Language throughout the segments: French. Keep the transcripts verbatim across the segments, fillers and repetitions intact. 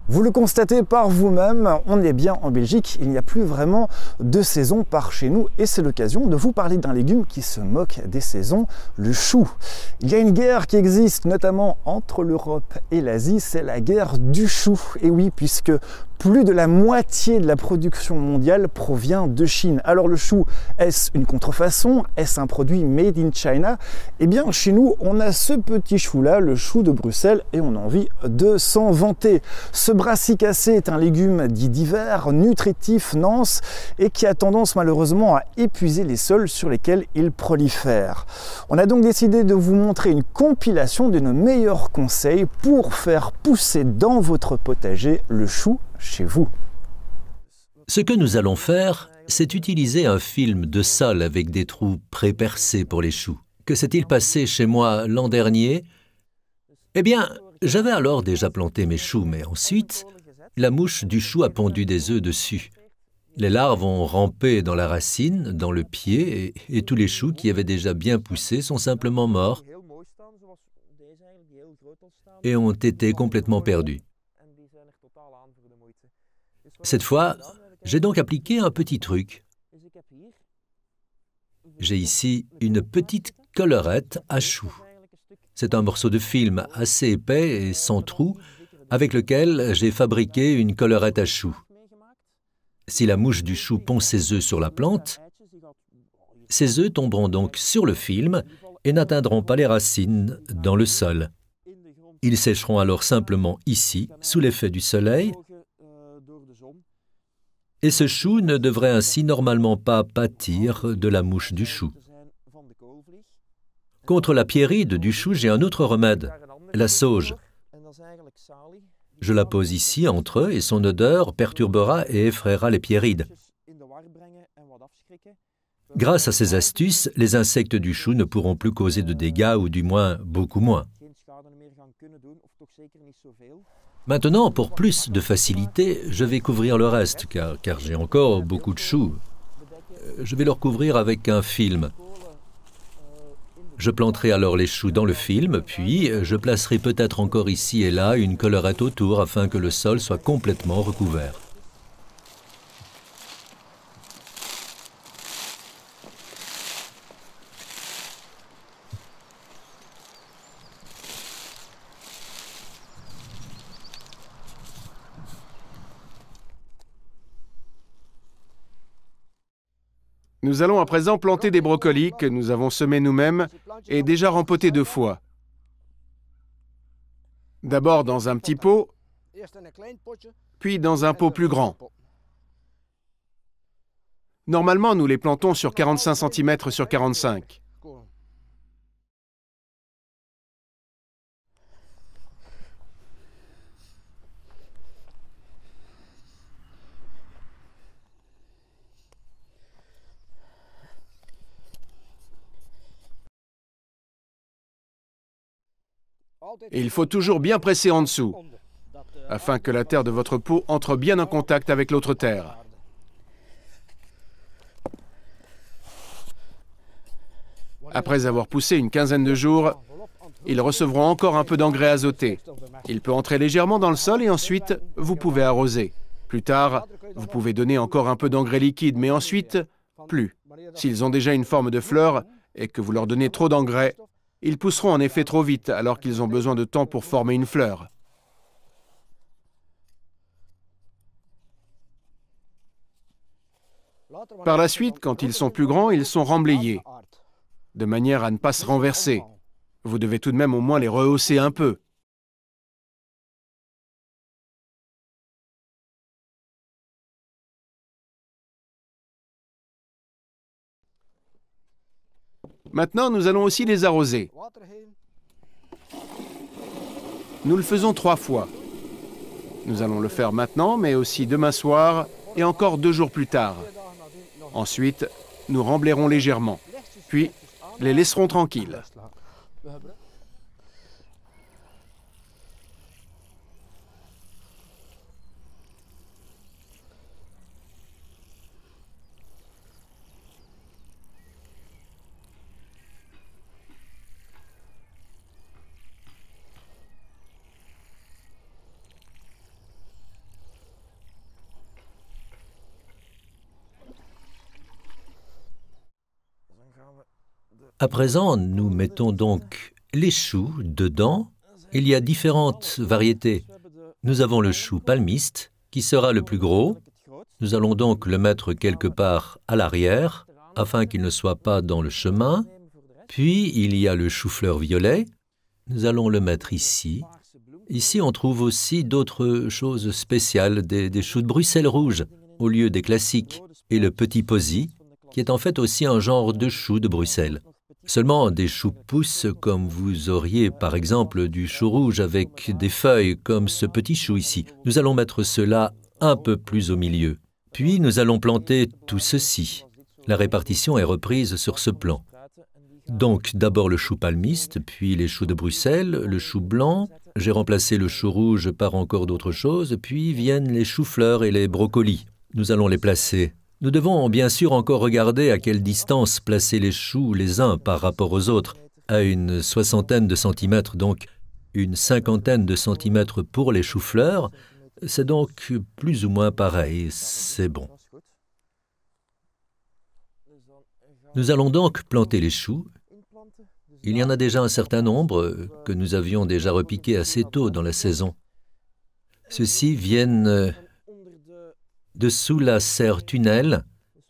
Vous le constatez par vous-même, on est bien en Belgique, il n'y a plus vraiment de saison par chez nous et c'est l'occasion de vous parler d'un légume qui se moque des saisons, le chou. Il y a une guerre qui existe notamment entre l'Europe et l'Asie, c'est la guerre du chou. Et oui, puisque plus de la moitié de la production mondiale provient de Chine. Alors le chou, est-ce une contrefaçon? Est-ce un produit made in China? Eh bien chez nous, on a ce petit chou-là, le chou de Bruxelles, et on a envie de s'en vanter. Ce brassicacé est un légume dit d'hiver, nutritif, dense, et qui a tendance malheureusement à épuiser les sols sur lesquels il prolifère. On a donc décidé de vous montrer une compilation de nos meilleurs conseils pour faire pousser dans votre potager le chou chez vous. Ce que nous allons faire, c'est utiliser un film de sol avec des trous pré-percés pour les choux. Que s'est-il passé chez moi l'an dernier? Eh bien, j'avais alors déjà planté mes choux, mais ensuite, la mouche du chou a pondu des œufs dessus. Les larves ont rampé dans la racine, dans le pied, et, et tous les choux qui avaient déjà bien poussé sont simplement morts et ont été complètement perdus. Cette fois, j'ai donc appliqué un petit truc. J'ai ici une petite collerette à choux. C'est un morceau de film assez épais et sans trou avec lequel j'ai fabriqué une collerette à choux. Si la mouche du chou pond ses œufs sur la plante, ces œufs tomberont donc sur le film et n'atteindront pas les racines dans le sol. Ils sécheront alors simplement ici, sous l'effet du soleil, et ce chou ne devrait ainsi normalement pas pâtir de la mouche du chou. Contre la pierride du chou, j'ai un autre remède, la sauge. Je la pose ici entre eux et son odeur perturbera et effraiera les pierrides. Grâce à ces astuces, les insectes du chou ne pourront plus causer de dégâts ou du moins beaucoup moins. Maintenant, pour plus de facilité, je vais couvrir le reste, car, car j'ai encore beaucoup de choux. Je vais leur couvrir avec un film. Je planterai alors les choux dans le film, puis je placerai peut-être encore ici et là une collerette autour afin que le sol soit complètement recouvert. Nous allons à présent planter des brocolis que nous avons semés nous-mêmes et déjà rempotés deux fois. D'abord dans un petit pot, puis dans un pot plus grand. Normalement, nous les plantons sur quarante-cinq centimètres sur quarante-cinq. Et il faut toujours bien presser en dessous, afin que la terre de votre pot entre bien en contact avec l'autre terre. Après avoir poussé une quinzaine de jours, ils recevront encore un peu d'engrais azoté. Il peut entrer légèrement dans le sol et ensuite, vous pouvez arroser. Plus tard, vous pouvez donner encore un peu d'engrais liquide, mais ensuite, plus. S'ils ont déjà une forme de fleur et que vous leur donnez trop d'engrais, ils pousseront en effet trop vite alors qu'ils ont besoin de temps pour former une fleur. Par la suite, quand ils sont plus grands, ils sont remblayés, de manière à ne pas se renverser. Vous devez tout de même au moins les rehausser un peu. Maintenant, nous allons aussi les arroser. Nous le faisons trois fois. Nous allons le faire maintenant, mais aussi demain soir et encore deux jours plus tard. Ensuite, nous remblayerons légèrement, puis les laisserons tranquilles. À présent, nous mettons donc les choux dedans. Il y a différentes variétés. Nous avons le chou palmiste, qui sera le plus gros. Nous allons donc le mettre quelque part à l'arrière, afin qu'il ne soit pas dans le chemin. Puis, il y a le chou-fleur violet. Nous allons le mettre ici. Ici, on trouve aussi d'autres choses spéciales, des, des choux de Bruxelles rouges, au lieu des classiques, et le petit posy, qui est en fait aussi un genre de chou de Bruxelles. Seulement, des choux poussent comme vous auriez, par exemple, du chou rouge avec des feuilles, comme ce petit chou ici. Nous allons mettre cela un peu plus au milieu. Puis, nous allons planter tout ceci. La répartition est reprise sur ce plan. Donc, d'abord le chou palmiste, puis les choux de Bruxelles, le chou blanc. J'ai remplacé le chou rouge par encore d'autres choses, puis viennent les choux-fleurs et les brocolis. Nous allons les placer. Nous devons bien sûr encore regarder à quelle distance placer les choux les uns par rapport aux autres. À une soixantaine de centimètres, donc une cinquantaine de centimètres pour les choux-fleurs. C'est donc plus ou moins pareil, c'est bon. Nous allons donc planter les choux. Il y en a déjà un certain nombre que nous avions déjà repiqués assez tôt dans la saison. Ceux-ci viennent de sous la serre tunnel.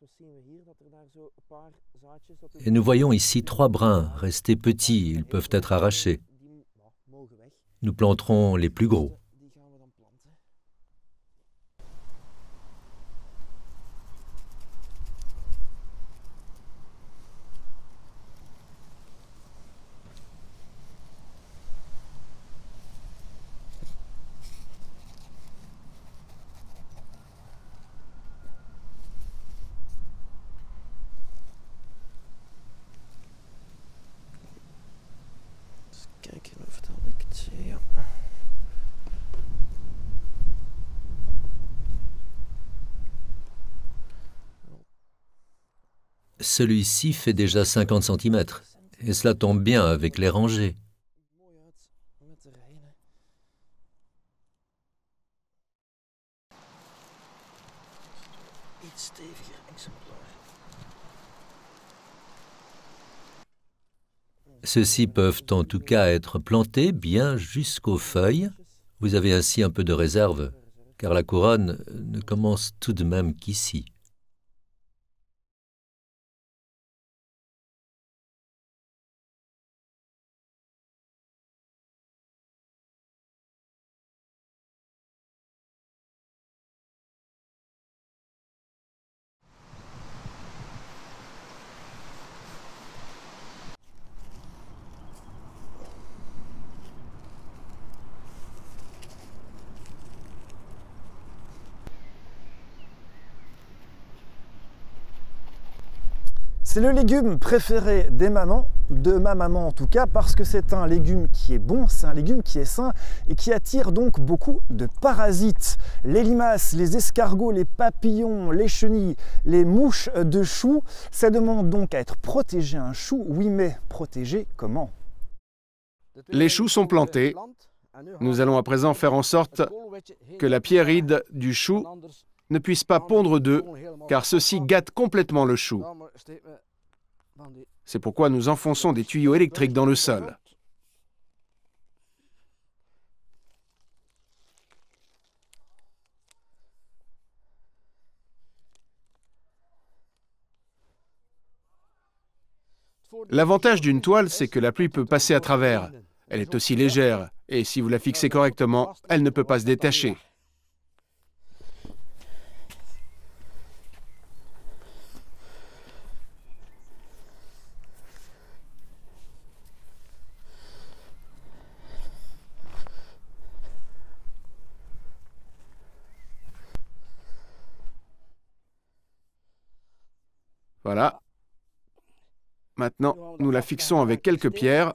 Et nous voyons ici trois brins restés petits, ils peuvent être arrachés. Nous planterons les plus gros. Celui-ci fait déjà cinquante centimètres, et cela tombe bien avec les rangées. Ceux-ci peuvent en tout cas être plantés bien jusqu'aux feuilles. Vous avez ainsi un peu de réserve, car la couronne ne commence tout de même qu'ici. C'est le légume préféré des mamans, de ma maman en tout cas, parce que c'est un légume qui est bon, c'est un légume qui est sain et qui attire donc beaucoup de parasites. Les limaces, les escargots, les papillons, les chenilles, les mouches de choux, ça demande donc à être protégé un chou. Oui, mais protégé comment? Les choux sont plantés. Nous allons à présent faire en sorte que la pierride du chou ne puisse pas pondre d'œufs, car ceci gâte complètement le chou. C'est pourquoi nous enfonçons des tuyaux électriques dans le sol. L'avantage d'une toile, c'est que la pluie peut passer à travers. Elle est aussi légère, et si vous la fixez correctement, elle ne peut pas se détacher. Voilà. Maintenant, nous la fixons avec quelques pierres.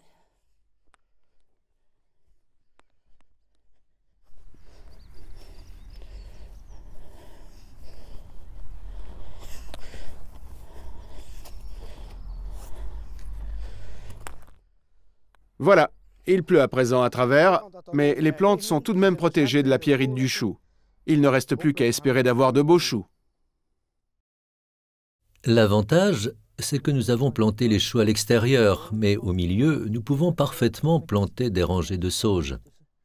Voilà, il pleut à présent à travers, mais les plantes sont tout de même protégées de la pierrite du chou. Il ne reste plus qu'à espérer d'avoir de beaux choux. L'avantage, c'est que nous avons planté les choux à l'extérieur, mais au milieu, nous pouvons parfaitement planter des rangées de sauge.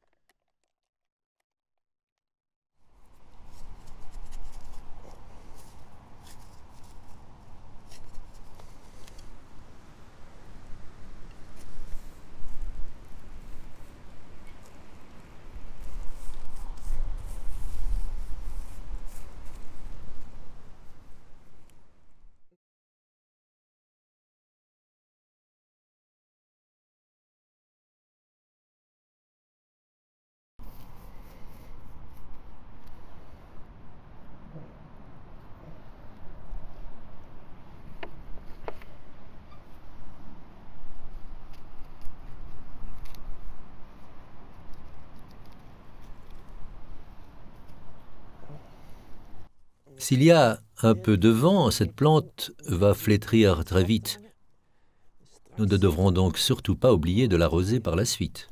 S'il y a un peu de vent, cette plante va flétrir très vite. Nous ne devrons donc surtout pas oublier de l'arroser par la suite.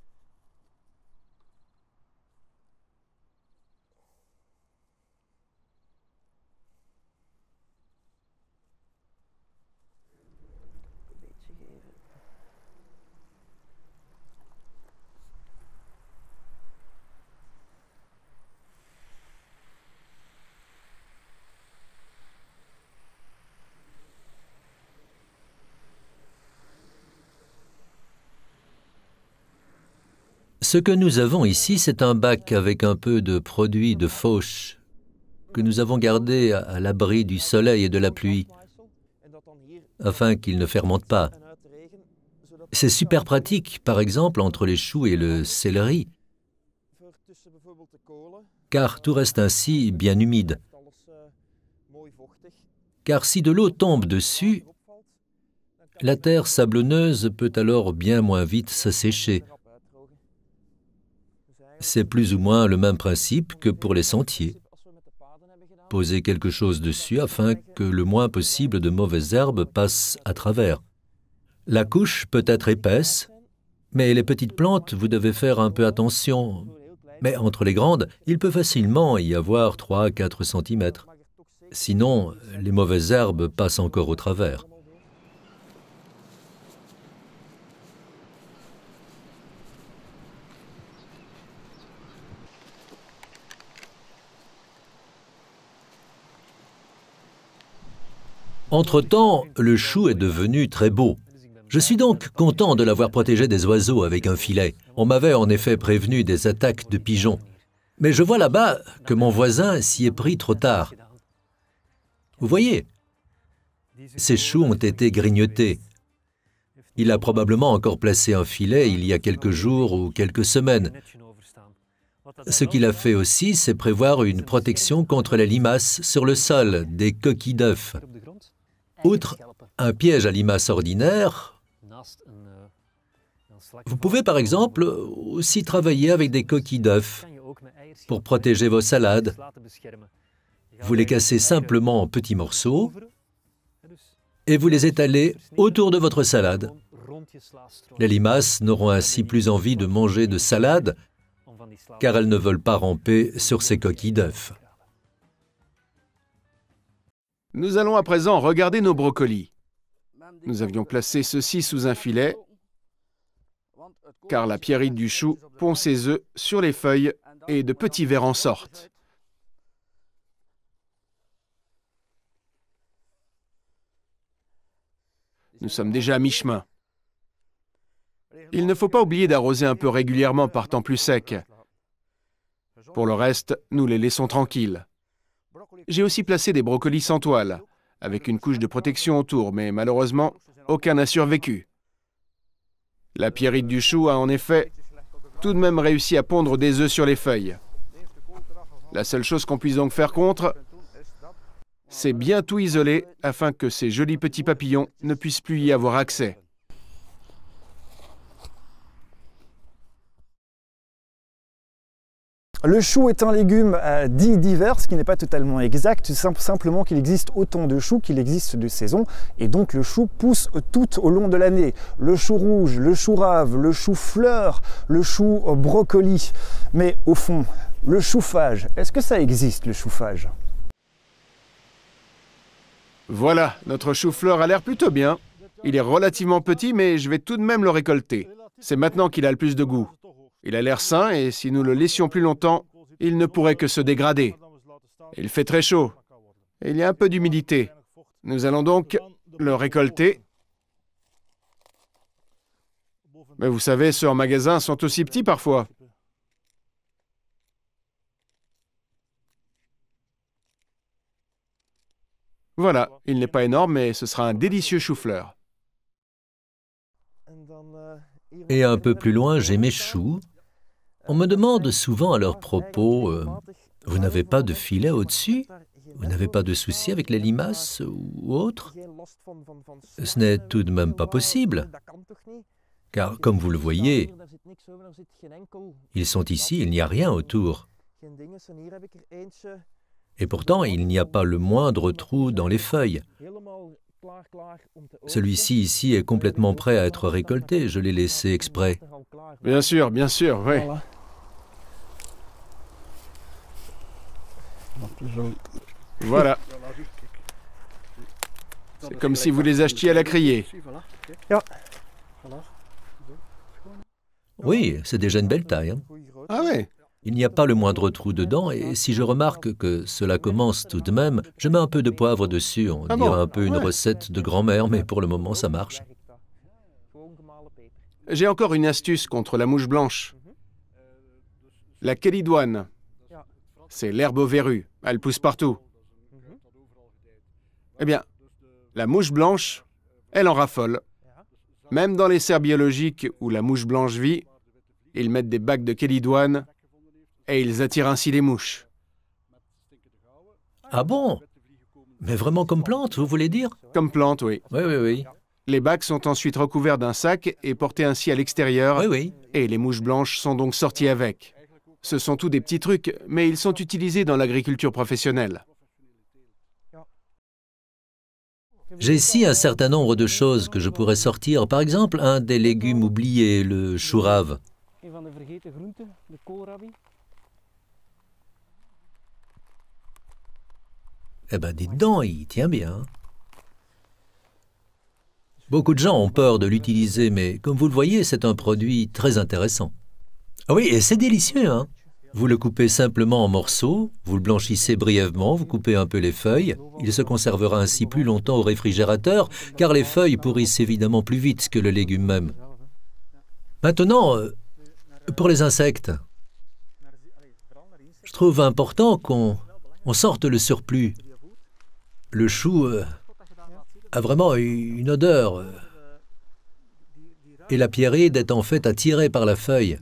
Ce que nous avons ici, c'est un bac avec un peu de produit de fauche que nous avons gardé à l'abri du soleil et de la pluie, afin qu'il ne fermente pas. C'est super pratique, par exemple, entre les choux et le céleri, car tout reste ainsi bien humide. Car si de l'eau tombe dessus, la terre sablonneuse peut alors bien moins vite s'assécher. C'est plus ou moins le même principe que pour les sentiers. Poser quelque chose dessus afin que le moins possible de mauvaises herbes passent à travers. La couche peut être épaisse, mais les petites plantes, vous devez faire un peu attention. Mais entre les grandes, il peut facilement y avoir trois à quatre centimètres. Sinon, les mauvaises herbes passent encore au travers. Entre-temps, le chou est devenu très beau. Je suis donc content de l'avoir protégé des oiseaux avec un filet. On m'avait en effet prévenu des attaques de pigeons. Mais je vois là-bas que mon voisin s'y est pris trop tard. Vous voyez, ces choux ont été grignotés. Il a probablement encore placé un filet il y a quelques jours ou quelques semaines. Ce qu'il a fait aussi, c'est prévoir une protection contre les limaces sur le sol, des coquilles d'œufs. Outre un piège à limaces ordinaire, vous pouvez par exemple aussi travailler avec des coquilles d'œufs pour protéger vos salades. Vous les cassez simplement en petits morceaux et vous les étalez autour de votre salade. Les limaces n'auront ainsi plus envie de manger de salade car elles ne veulent pas ramper sur ces coquilles d'œufs. Nous allons à présent regarder nos brocolis. Nous avions placé ceux-ci sous un filet, car la pierrite du chou pond ses œufs sur les feuilles et de petits vers en sortent. Nous sommes déjà à mi-chemin. Il ne faut pas oublier d'arroser un peu régulièrement par temps plus sec. Pour le reste, nous les laissons tranquilles. J'ai aussi placé des brocolis sans toile, avec une couche de protection autour, mais malheureusement, aucun n'a survécu. La pierrite du chou a en effet tout de même réussi à pondre des œufs sur les feuilles. La seule chose qu'on puisse donc faire contre, c'est bien tout isoler afin que ces jolis petits papillons ne puissent plus y avoir accès. Le chou est un légume euh, dit divers, ce qui n'est pas totalement exact, c'est simple, simplement qu'il existe autant de choux qu'il existe de saisons, et donc le chou pousse tout au long de l'année. Le chou rouge, le chou rave, le chou fleur, le chou brocoli. Mais au fond, le chouffage, est-ce que ça existe le chouffage ? Voilà, notre chou-fleur a l'air plutôt bien. Il est relativement petit, mais je vais tout de même le récolter. C'est maintenant qu'il a le plus de goût. Il a l'air sain et si nous le laissions plus longtemps, il ne pourrait que se dégrader. Il fait très chaud et il y a un peu d'humidité. Nous allons donc le récolter. Mais vous savez, ceux en magasin sont aussi petits parfois. Voilà, il n'est pas énorme, mais ce sera un délicieux chou-fleur. Et un peu plus loin, j'ai mes choux. On me demande souvent à leur propos, euh, « Vous n'avez pas de filet au-dessus? Vous n'avez pas de souci avec les limaces ou autre ?» Ce n'est tout de même pas possible, car comme vous le voyez, ils sont ici, il n'y a rien autour. Et pourtant, il n'y a pas le moindre trou dans les feuilles. Celui-ci ici est complètement prêt à être récolté, je l'ai laissé exprès. Bien sûr, bien sûr, oui. Voilà. C'est comme si vous les achetiez à la criée. Oui, c'est déjà une belle taille. Hein. Ah ouais. Il n'y a pas le moindre trou dedans, et si je remarque que cela commence tout de même, je mets un peu de poivre dessus. On Ah dirait bon? un peu une Ouais. recette de grand-mère, mais pour le moment, ça marche. J'ai encore une astuce contre la mouche blanche. La kélidoine. C'est l'herbe aux verrues. Elle pousse partout. Eh bien, la mouche blanche, elle en raffole. Même dans les serres biologiques où la mouche blanche vit, ils mettent des bacs de kélidoine et ils attirent ainsi les mouches. Ah bon? Mais vraiment comme plante, vous voulez dire? Comme plante, oui. Oui, oui, oui. Les bacs sont ensuite recouverts d'un sac et portés ainsi à l'extérieur. Oui, oui. Et les mouches blanches sont donc sorties avec. Ce sont tous des petits trucs, mais ils sont utilisés dans l'agriculture professionnelle. J'ai ici un certain nombre de choses que je pourrais sortir. Par exemple, un des légumes oubliés, le chou rave. Eh ben, dites donc, il tient bien. Beaucoup de gens ont peur de l'utiliser, mais comme vous le voyez, c'est un produit très intéressant. Ah oui, et c'est délicieux, hein? Vous le coupez simplement en morceaux, vous le blanchissez brièvement, vous coupez un peu les feuilles. Il se conservera ainsi plus longtemps au réfrigérateur, car les feuilles pourrissent évidemment plus vite que le légume même. Maintenant, euh, pour les insectes, je trouve important qu'on on sorte le surplus. Le chou euh, a vraiment une odeur, euh, et la pierride est en fait attirée par la feuille.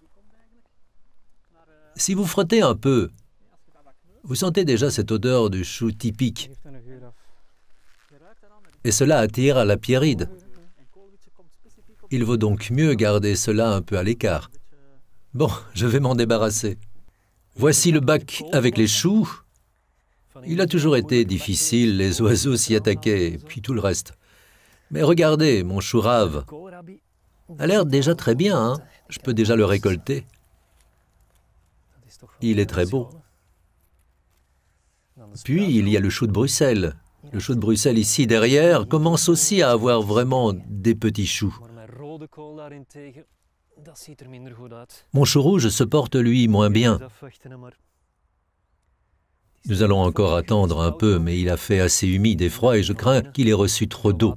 Si vous frottez un peu, vous sentez déjà cette odeur du chou typique. Et cela attire la pierride. Il vaut donc mieux garder cela un peu à l'écart. Bon, je vais m'en débarrasser. Voici le bac avec les choux. Il a toujours été difficile, les oiseaux s'y attaquaient, et puis tout le reste. Mais regardez, mon chou rave a l'air déjà très bien, hein? Je peux déjà le récolter. Il est très beau. Puis, il y a le chou de Bruxelles. Le chou de Bruxelles, ici, derrière, commence aussi à avoir vraiment des petits choux. Mon chou rouge se porte, lui, moins bien. Nous allons encore attendre un peu, mais il a fait assez humide et froid et je crains qu'il ait reçu trop d'eau.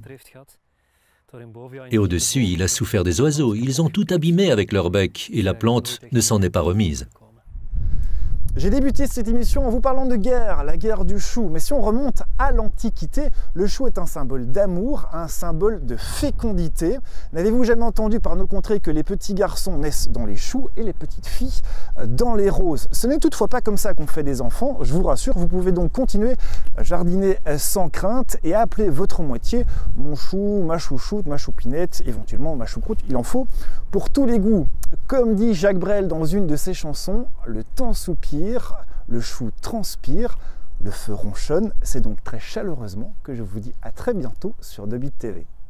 Et au-dessus, il a souffert des oiseaux. Ils ont tout abîmé avec leur bec et la plante ne s'en est pas remise. J'ai débuté cette émission en vous parlant de guerre, la guerre du chou. Mais si on remonte à l'Antiquité, le chou est un symbole d'amour, un symbole de fécondité. N'avez-vous jamais entendu par nos contrées que les petits garçons naissent dans les choux et les petites filles dans les roses? Ce n'est toutefois pas comme ça qu'on fait des enfants, je vous rassure. Vous pouvez donc continuer à jardiner sans crainte et à appeler votre moitié mon chou, ma chouchoute, ma choupinette, éventuellement ma choucroute. Il en faut pour tous les goûts. Comme dit Jacques Brel dans une de ses chansons, le temps soupire, le chou transpire, le feu ronchonne. C'est donc très chaleureusement que je vous dis à très bientôt sur deux bits T V.